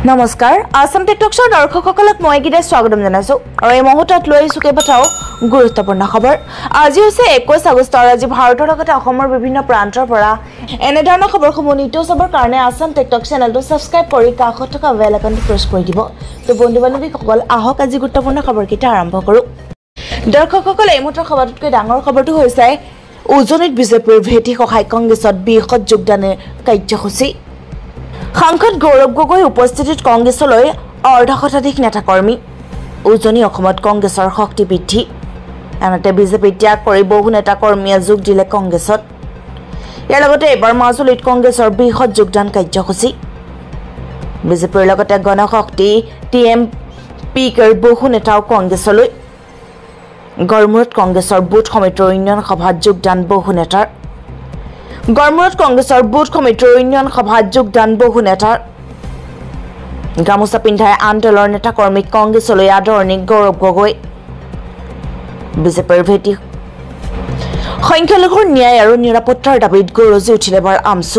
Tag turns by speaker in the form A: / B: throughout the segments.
A: নমস্কাৰ আসাম টেকটকছৰ দৰ্শকসকলক মই গিৰে স্বাগতম জনাইছো আৰু এই মুহূৰ্তত লৈ সুকে পঠাও গুৰুত্বপূৰ্ণ খবৰ আজি হৈছে 21 আগষ্ট আজি ভাৰতৰ লগতে অসমৰ বিভিন্ন প্ৰান্তৰ পৰা এনে ধৰণৰ খবৰসমূহ নিতৌ চাবৰ কাৰণে আসাম টেকটক চেনেলটো সাবস্ক্ৰাইব কৰি কাষত থকা বেল আইকনটো প্ৰেছ কৰি দিব তো বন্ধু-বান্ধৱীসকল আহক আজি গুৰুত্বপূৰ্ণ খবৰকেইটা আৰম্ভ কৰো দৰ্শকসকল এই মুহূৰ্তৰ খবৰটোতকৈ ডাঙৰ খবৰটো হৈছে উজনিত বিজেপিৰ ভেটি সহায় কংগ্ৰেছত বিহত যোগদানৰ কাৰ্যসূচী সাংসদ গৌৰৱ গগৈ উপস্থিতিত কংগ্ৰেছলৈ অৰ্ধশতাধিক নেতাকৰ্মী উজনি অসমত কংগ্ৰেছৰ শক্তি বৃদ্ধি আনহাতে বিজেপি ত্যাগ কৰি বহু নেতাকৰ্মীয়ে যোগ দিলে কংগ্ৰেছত ইয়াৰ লগতে এবাৰ মাজুলীত কংগ্ৰেছৰ বৃহৎ যোগদান কাৰ্যসূচী বিজেপিৰ লগতে গণশক্তি টিএমপিৰ বহু নেতাও কংগ্ৰেছলৈ গড়মূৰত কংগ্ৰেছৰ বুথ সমিতিৰ ইউনিয়ন সভাত যোগদান বহু নেতাৰ গড়মূৰত কংগ্ৰেছৰ বুথ কমিটিৰ ইউনিয়ন সভাত যোগদান বহু নেতাৰ গামোচা পিন্ধাই আন্দোলনৰ নেতাকৰ্মীক কংগ্ৰেছলৈ আদৰণি গৌৰৱ গগৈ বিজেপিৰ ভেটি সংখ্যালঘুৰ ন্যায় আৰু নিৰাপত্তাৰ দাবীত গৰজি উঠিলে AAMSU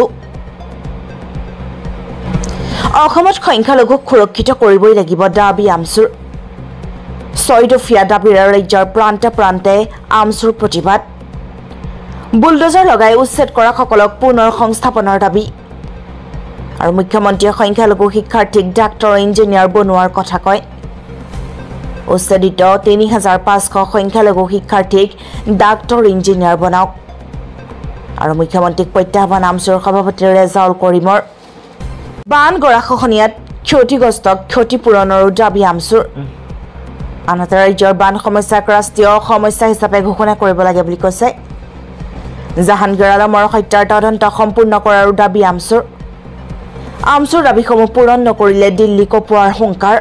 A: অসমত সংখ্যালঘুক সুৰক্ষিত কৰিবই লাগিব দাবী AAMSUৰ ছয়দফীয়া দাবীৰে ৰাজ্যৰ প্ৰান্তে প্ৰান্তে AAMSUৰ প্ৰতিবাদ বুলডোজাৰ লগাই উচ্ছেদ কৰা সকলক পুনৰ সংস্থাপনৰ দাবী আৰু মুখ্যমন্ত্ৰীয়ে সংখ্যালঘু শিক্ষাৰ্থীক ডাক্তৰ ইঞ্জিনিয়াৰ বনোৱাৰ কথা কয় উচ্ছেদিত 3500 সংখ্যালঘু শিক্ষাৰ্থীক ডাক্তৰ ইঞ্জিনিয়াৰ বনাওক আৰু মুখ্যমন্ত্ৰীক প্ৰত্যাহ্বান AAMSUৰ সভাপতি ৰেজাউল কৰিমৰ বান গৰাখহনীয়াত ক্ষতিগ্ৰস্তক ক্ষতিপূৰণৰ দাবী AAMSUৰ আনহাতে ৰাজ্যৰ বান সমস্যাক ৰাষ্ট্ৰীয় সমস্যা হিচাপে ঘোষণা কৰিব লাগে বুলি কৈছে জাহাংগীৰ আলমৰ হত্যাৰ তদন্ত সম্পূৰ্ণ কৰাৰ দাবী AAMSUৰ দাবীসমূহ পূৰণ নকৰিলে দিল্লী কপোৱাৰ হুংকাৰ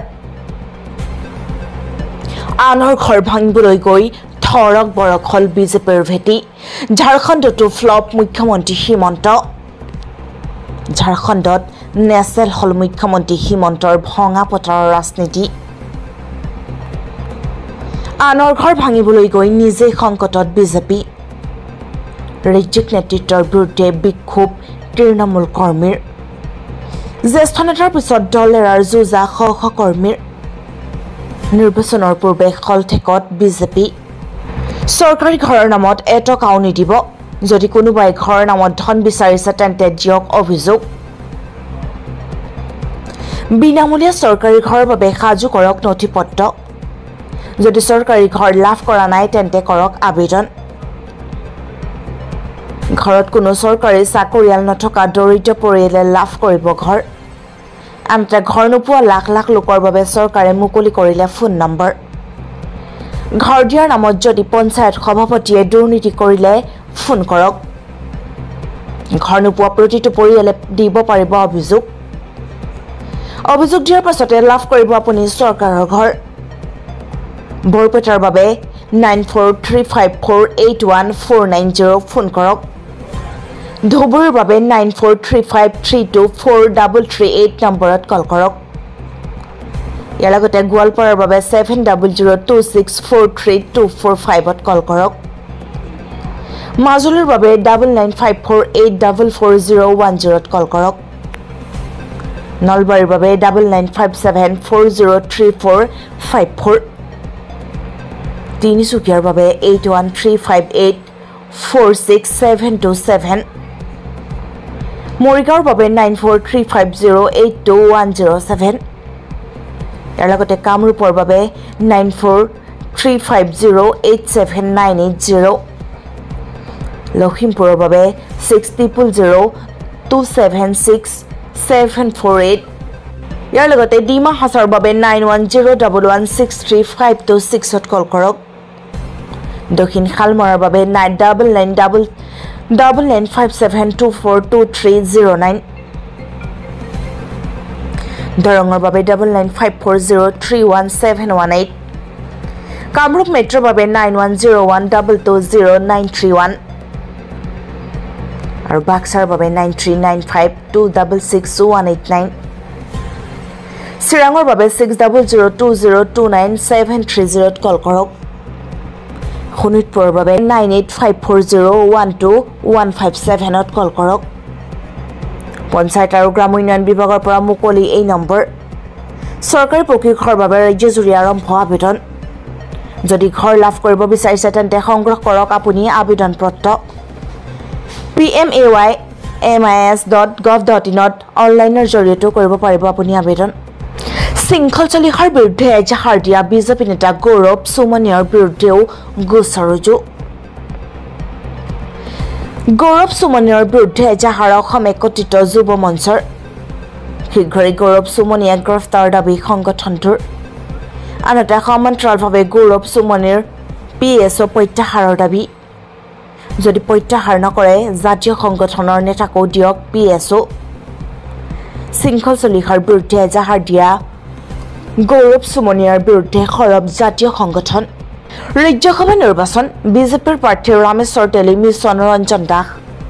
A: আনৰ ঘৰ ভাঙিবলৈ গৈ থৰক বৰক হল বিজেপিৰ ভেটি ঝাৰখণ্ডতো ফ্লপ মুখ্যমন্ত্ৰী হিমন্ত ঝাৰখণ্ডত নেচেল হল মুখ্যমন্ত্ৰী হিমন্তৰ ভঙা পতাৰৰ ৰাজনীতি আনৰ ঘৰ ভাঙিবলৈ গৈ নিজে সংকটত বিজেপি ৰাজ্যিক নেতৃত্বৰ বিৰুদ্ধে বিক্ষোভ তৃণমূল কৰ্মীৰ জ্যেষ্ঠ নেতাৰ পিছত দল এৰাৰ যুঁজা কৰ্মীৰ নিৰ্বাচনৰ পূৰ্বে খলঠেকত বিজেপি চৰকাৰী ঘৰৰ নামত এটকাও নিদিব যদি কোনোবাই ঘৰৰ নামত ধন বিচাৰিছে তেন্তে দিয়ক অভিযোগ বিনামূলীয়া চৰকাৰী ঘৰৰ বাবে সাজু কৰক নথিপত্ৰ যদি চৰকাৰী ঘৰ লাভ কৰা নাই তেন্তে কৰক আবেদন ঘৰত কোনো চৰকাৰী চাকৰিয়াল নথকা দৰিদ্ৰ পৰিয়ালে লাভ কৰিব ঘৰ আনহাতে ঘৰ নোপোৱা লাখ লাখ লোকৰ বাবে চৰকাৰে মুকলি কৰিলে ফোন নম্বৰ ঘৰ দিয়াৰ নামত যদি পঞ্চায়ত সভাপতিয়ে দুৰ্নীতি কৰিলে ফোন কৰক ঘৰ নোপোৱা প্ৰতিটো পৰিয়ালে দিব পাৰিব অভিযোগ দিয়াৰ পাছতে লাভ কৰিব আপুনি চৰকাৰৰ ঘৰ বৰপেটাৰ বাবে 9435481490 ফোন কৰক ধুবুৰীৰ বাবে 9435324338 নম্বৰত কল কৰক ইয়াৰ লগতে গোৱালপাৰাৰ বাবে 7002643245ত কল কৰক মাজুলীৰ বাবে 9954844010ত কল কৰক নলবাৰীৰ বাবে 9957403454 তিনিচুকীয়াৰ বাবে 8135846727 মৰিগাঁৱৰ বাবে 9435082107 ইয়াৰ লগতে কামৰূপৰ বাবে 9435087980 লখিমপুৰৰ বাবে 6002767748 ইয়াৰ লগতে ডিমা হাছাৰ বাবে 9101163526ত কল কৰক দক্ষিণ শালমৰাৰ বাবে 999957242309 দৰঙৰ বাবে 9954031718 কামৰূপ মেট্ৰৰ বাবে 9101220931 আৰু বাক্সাৰ বাবে 9395266189 চিৰাঙৰ বাবে 6002029730ত কল কৰক শোণিতপুৰৰ বাবে 9854012157ত কল কৰক পঞ্চায়ত আৰু গ্ৰাম উন্নয়ন বিভাগৰ পৰা মুকলি এই নম্বৰ চৰকাৰী পকী ঘৰৰ বাবে ৰাজ্যজুৰি আৰম্ভ আবেদন যদি ঘৰ লাভ কৰিব বিচাৰিছে তেন্তে সংগ্ৰহ কৰক আপুনি আবেদন পত্ৰ pmay.mis.gov.in অনলাইনৰ জৰিয়তে কৰিব পাৰিব আপুনি আবেদন শৃংখল চলিহাৰ বিৰুদ্ধে এজাহাৰ দিয়া বিজেপি নেতা গৌৰৱ সুমনিয়াৰ বিৰুদ্ধেও গোচৰ ৰুজু গৌৰৱ সুমনিয়াৰ বিৰুদ্ধে এজাহাৰ অসম একত্ৰিত যুৱ মঞ্চৰ শীঘ্ৰেই গৌৰৱ সুমনিয়াক গ্ৰেফতাৰ দাবী সংগঠনটোৰ আনহাতে সমান্তৰালভাৱে গৌৰৱ সুমনিৰ PSO প্ৰত্যাহাৰৰ দাবী যদি প্ৰত্যাহাৰ নকৰে জাতীয় সংগঠনৰ নেতাকো দিয়ক PSO শৃংখল চলিহাৰ বিৰুদ্ধে এজাহাৰ দিয়া গৌৰৱ সুমনিয়াৰ বিৰুদ্ধে সৰব জাতীয় সংগঠন ৰাজ্যসভা নিৰ্বাচন বিজেপিৰ প্ৰাৰ্থী ৰামেশ্বৰ তেলী মিছন ৰঞ্জন দাস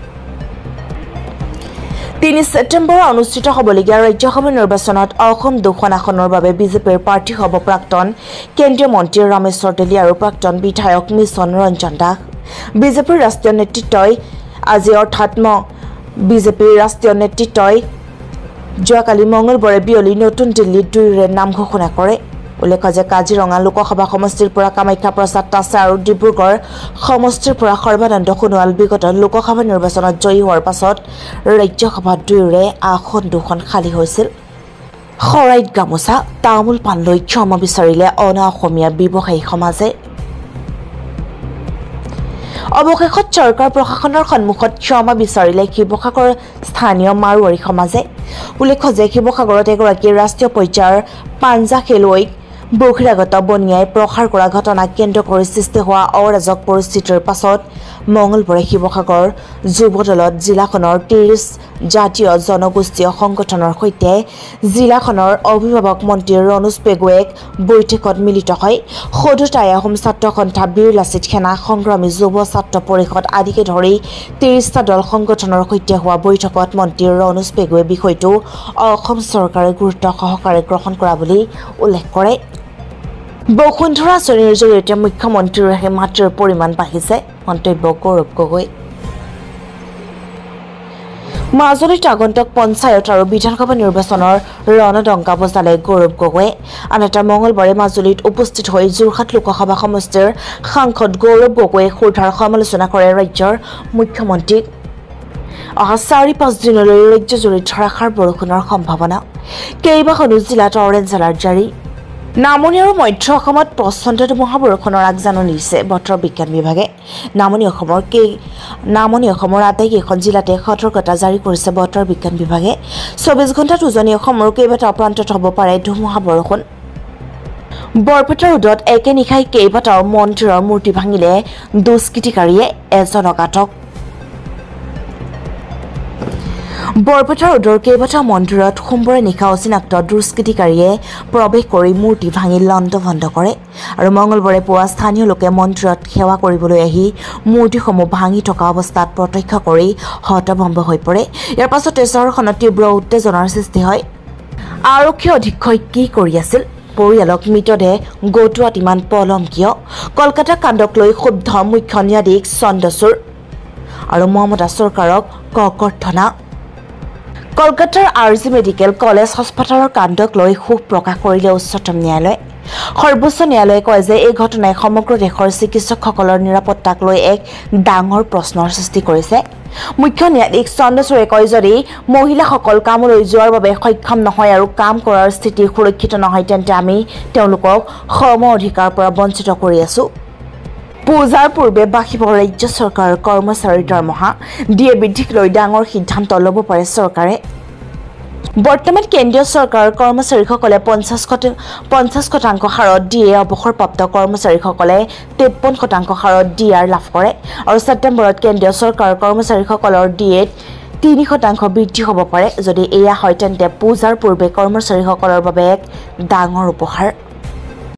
A: 3 ছেপ্টেম্বৰ অনুষ্ঠিত হ'বলগীয়া ৰাজ্যসভা নিৰ্বাচনত অসম 2খন আসনৰ বাবে বিজেপিৰ প্ৰাৰ্থী হ'ব প্ৰাক্তন কেন্দ্ৰীয় মন্ত্ৰী ৰামেশ্বৰ তেলী আৰু প্ৰাক্তন বিধায়ক মিছন ৰঞ্জন দাস বিজেপিৰ ৰাষ্ট্ৰীয় নেতৃত্বই আজি অৰ্থাৎ বিজেপিৰ ৰাষ্ট্ৰীয় নেতৃত্বই যোৱাকালি মঙলবাৰে বিয়লি নতুন দিল্লীত দুয়োৰে নাম ঘোষণা কৰে উল্লেখ্য যে কাজিৰঙা লোকসভা সমষ্টিৰ পৰা কামাখ্যা প্ৰসাদ তাছা আৰু ডিব্ৰুগড় সমষ্টিৰ পৰা সৰ্বানন্দ সোণোৱাল বিগত লোকসভা নিৰ্বাচনত জয়ী হোৱাৰ পাছত ৰাজ্যসভাত দুয়োৰে আসন দুখন খালী হৈছিল শৰাইত গামোচা তামোল পাণ লৈ ক্ষমা বিচাৰিলে অনা অসমীয়া ব্যৱসায়ী সমাজে অৱশেষত চৰকাৰ প্ৰশাসনৰ সন্মুখত ক্ষমা বিচাৰিলে শিৱসাগৰ স্থানীয় মাৰোৱাৰী সমাজে উল্লেখ্য যে শিৱসাগৰত এগৰাকী ৰাষ্ট্ৰীয় পৰ্যায়ৰ পাঞ্জা খেলুৱৈক বহিৰাগত বনিয়াই প্ৰসাৰ কৰা ঘটনাক কেন্দ্ৰ কৰি সৃষ্টি হোৱা অৰাজক পৰিস্থিতিৰ পাছত মঙলবাৰে শিৱসাগৰ যুৱ দলত জিলাখনৰ 30 জাতীয় জনগোষ্ঠীয় সংগঠনৰ সৈতে জিলাখনৰ অভিভাৱক মন্ত্ৰী ৰণোজ পেগুৱেক বৈঠকত মিলিত হয় সদুতাই আহোম ছাত্ৰ সন্থা বীৰ লাচিত সেনা সংগ্ৰামী যুৱ ছাত্ৰ পৰিষদ আদিকে ধৰি 30টা দল সংগঠনৰ সৈতে হোৱা বৈঠকত মন্ত্ৰী ৰণোজ পেগুৱে বিষয়টো অসম চৰকাৰে গুৰুত্ব সহকাৰে গ্ৰহণ কৰা বুলি উল্লেখ কৰে বসুন্ধৰা আঁচনিৰ জৰিয়তে মুখ্যমন্ত্ৰীৰ মাটিৰ পৰিমাণ বাঢ়িছে মন্তব্য গৌৰৱ গগৈ মাজুলীত আগন্তুক পঞ্চায়ত আৰু বিধানসভা নিৰ্বাচনৰ ৰণডংকা বজালে গৌৰৱ গগৈ আনহাতে মঙলবাৰে মাজুলীত উপস্থিত হৈ যোৰহাট লোকসভা সমষ্টিৰ সাংসদ গৌৰৱ গগৈয়ে সোধাৰ সমালোচনা কৰে ৰাজ্যৰ মুখ্যমন্ত্ৰীক অহা 4-5 দিনলৈ ৰাজ্যজুৰি ধাৰাসাৰ বৰষুণৰ সম্ভাৱনা কেইবাখনো জিলাত অৰেঞ্জ এলাৰ্ট জাৰি নামনি আৰু মধ্য অসমত প্ৰচণ্ড ধুমুহা বৰষুণৰ আগজাননী দিছে বতৰ বিজ্ঞান বিভাগে নামনি অসমৰ আটাইকেইখন জিলাতে সতৰ্কতা জাৰি কৰিছে বতৰ বিজ্ঞান বিভাগে 24 ঘণ্টাত উজনি অসমৰ কেইবাটাও প্ৰান্তত হ'ব পাৰে ধুমুহা বৰষুণ বৰপেটাৰ উদত একে নিশাই কেইবাটাও মন্দিৰৰ মূৰ্তি ভাঙিলে দুষ্কৃতিকাৰীয়ে এজনক আটক বৰপেটাৰ উদৰ কেইবাটাও মন্দিৰত সোমবাৰে নিশা অচিনাক্ত দুষ্কৃতিকাৰীয়ে প্ৰৱেশ কৰি মূৰ্তি ভাঙি লণ্ডভণ্ড কৰে আৰু মঙলবাৰে পুৱা স্থানীয় লোকে মন্দিৰত সেৱা কৰিবলৈ আহি মূৰ্তিসমূহ ভাঙি থকা অৱস্থাত প্ৰত্যক্ষ কৰি হতভম্ব হৈ পৰে ইয়াৰ পাছতে চহৰখনত তীব্ৰ উত্তেজনাৰ সৃষ্টি হয় আৰক্ষী অধীক্ষক কি কৰি আছিল পৰিয়ালক মৃতদেহ গোটোৱাত ইমান পলম কিয় কলকাতা কাণ্ডক লৈ ক্ষুব্ধ মুখ্য ন্যায়াধীশ চন্দ্ৰচূড় আৰু মমতা চৰকাৰক ককৰ্থনা কলকাতাৰ RG মেডিকেল কলেজ হাস্পতালৰ কাণ্ডক লৈ ক্ষোভ প্ৰকাশ কৰিলে উচ্চতম ন্যায়ালয় সৰ্বোচ্চ ন্যায়ালয়ে কয় যে এই ঘটনাই সমগ্ৰ দেশৰ চিকিৎসকসকলৰ নিৰাপত্তাক লৈ এক ডাঙৰ প্ৰশ্নৰ সৃষ্টি কৰিছে মুখ্য ন্যায়াধীশ চন্দ্ৰচূড়ে কয় যদি মহিলাসকল কামলৈ যোৱাৰ বাবে সক্ষম নহয় আৰু কাম কৰাৰ স্থিতি সুৰক্ষিত নহয় তেন্তে আমি তেওঁলোকক সম অধিকাৰৰ পৰা বঞ্চিত কৰি আছো পূজাৰ পূৰ্বে বাঢ়িব ৰাজ্য চৰকাৰৰ কৰ্মচাৰীৰ দৰমহা ডিএ বৃদ্ধিক লৈ ডাঙৰ সিদ্ধান্ত ল'ব পাৰে চৰকাৰে বৰ্তমান কেন্দ্ৰীয় চৰকাৰৰ কৰ্মচাৰীসকলে 50% হাৰত ডিএ অৱসৰপ্ৰাপ্ত কৰ্মচাৰীসকলে 53% হাৰত ডিআৰ লাভ কৰে আৰু ছেপ্টেম্বৰত কেন্দ্ৰীয় চৰকাৰৰ কৰ্মচাৰীসকলৰ ডিএত 3% বৃদ্ধি হ'ব পাৰে যদি এয়া হয় তেন্তে পূজাৰ পূৰ্বে কৰ্মচাৰীসকলৰ বাবে এক ডাঙৰ উপহাৰ